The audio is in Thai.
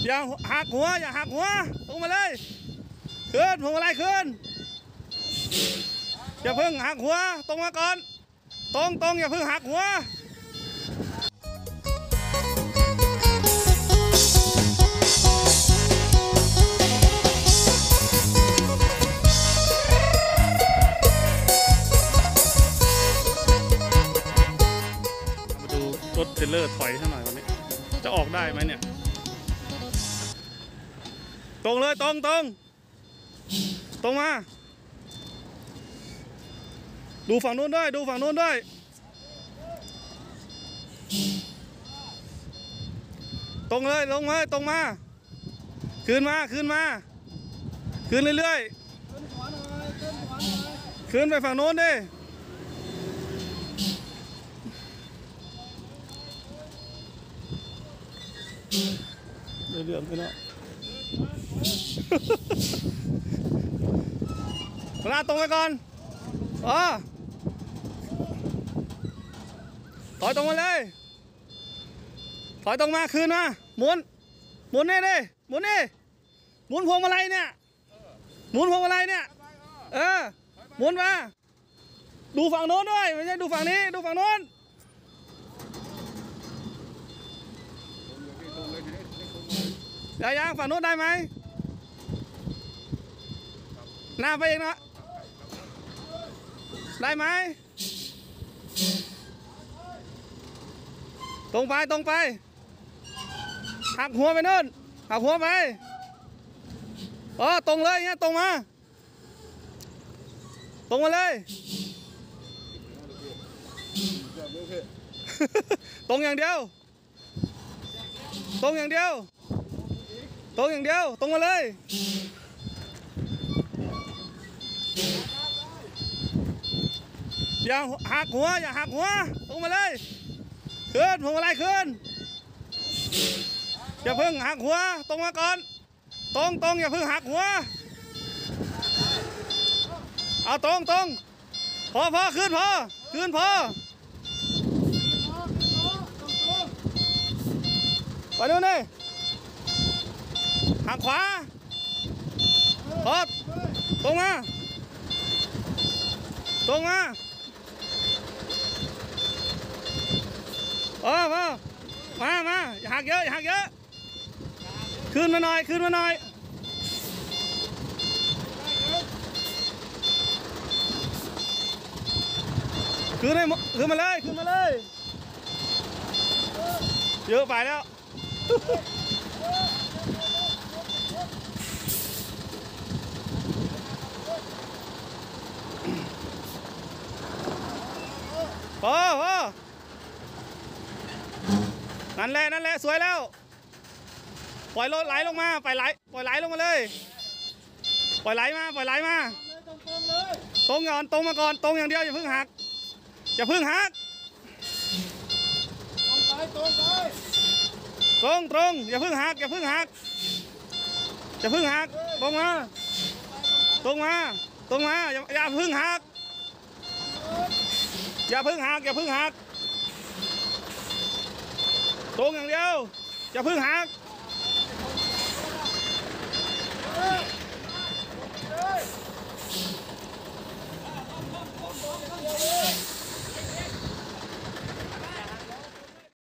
อย่าหักหัวอย่าหักหัวตรงมาเลยขึ้นพวงมาลัยขึ้นอย่าเพิ่งหักหัวตรงมาก่อนตรงอย่าเพิ่งหักหัวมาดูรถเทรลเลอร์ถอยให้หน่อยวันนี้จะออกได้ไหมเนี่ยตรงเลยตรงมาดูฝั่งนู้นด้วยตรงเลยลงมาตรงมาขึ้นเรื่อยๆขึ้นไปฝั่งโน้นดิเรื่องไปเนาะเวลาตรงไปก่อนถอยตรงมาเลยถอยตรงมาคืนมาหมุนนี่ดิหมุนพวงมาลัยเนี่ยหมุนมาดูฝั่งโน้นด้วยไม่ใช่ดูฝั่งนี้ดูฝั่งโน้นยังฝั่งโน้นได้ไหมหน้าไปเองนะได้ไหมตรงไปหักหัวไปนู่นหักหัวไปตรงเลยเนี่ยตรงมาเลยตรงอย่างเดียวตรงมาเลยอย่าหักหัวตรงมาเลยขึ้นพวงมาลัยขึ้นอย่าเพิ่งหักหัวตรงมาก่อนตรงอย่าเพิ่งหักหัวเอาตรงพอขึ้นพอไปดูนี่หักขวาพอตรงมามาอย่าหักเยอะขึ้นมาหน่อยขึ้นมาเลยเยอะไปแล้วพอนั่นแหละสวยแล้วปล่อยรถไหลลงมาปล่อยไหลลงมาเลยปล่อยไหลมาตรงมาก่อนตรงอย่างเดียวอย่าเพิ่งหักตรงอย่าเพิ่งหักตรงอย่าเพิ่งหักตรงมาอย่าเพิ่งหักตรงอย่างเดียวอย่าเพิ่งหัก